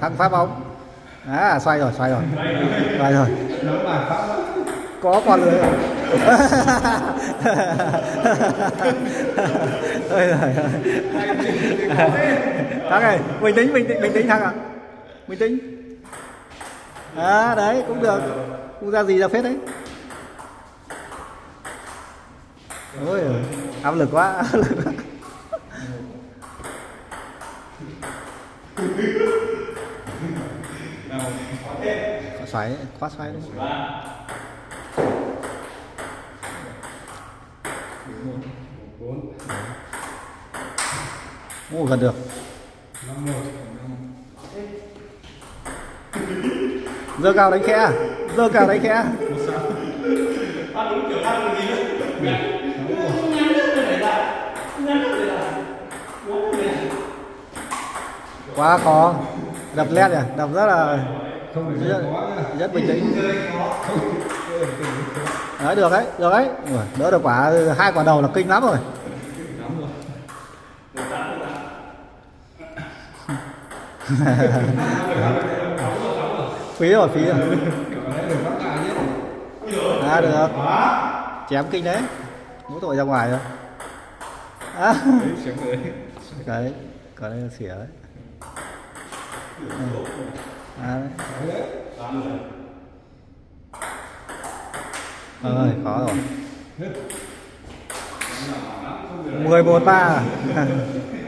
thăng pháp bóng. Xoay rồi xoay rồi có con lưới rồi. Ôi giời ơi. Thắng ơi, bình tĩnh Thắng ạ. Bình tĩnh. Đấy cũng được, không ra gì ra phết đấy. Ôi áp lực quá. Xoáy quá xoáy đấy. Gần được. Giơ cao đánh khẽ. Quá khó. Đập led à, đập rất là rất bình tĩnh. Đấy được đấy. Đỡ được hai quả đầu là kinh lắm rồi. Phí rồi. Được. Chém kinh đấy. Mỗi tội ra ngoài rồi. Cái đây là xỉa đấy. Ơi khó rồi. 11-3.